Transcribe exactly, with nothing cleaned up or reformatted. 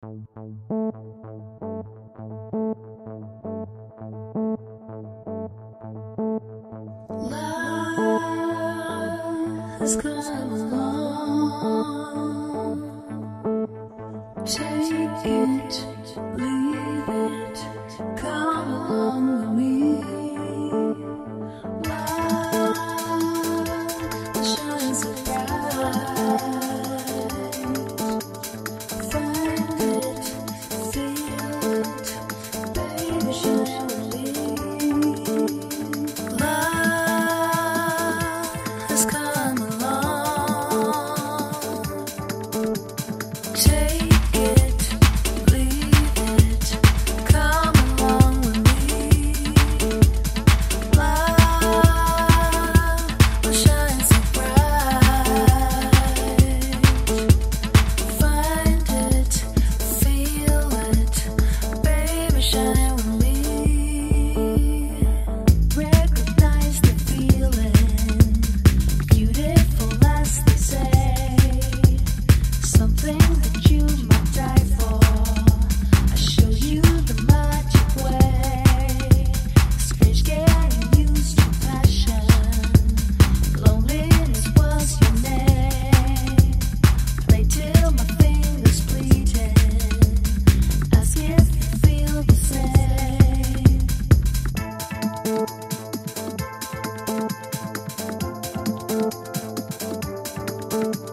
has come along. Take it, leave it, come along with me. Love shines so bright. Find it, feel it, baby, shine with me. Love has come along. Take it, leave it, come along with me. Love will shine so bright. Find it, feel it, baby, shine with me. Recognize the feeling, beautiful as they say. Something that you might die for. I show you the magic way. Strange getting used to passion. Loneliness was your name. Play till my fingers bleeding. Ask if you feel the same. Love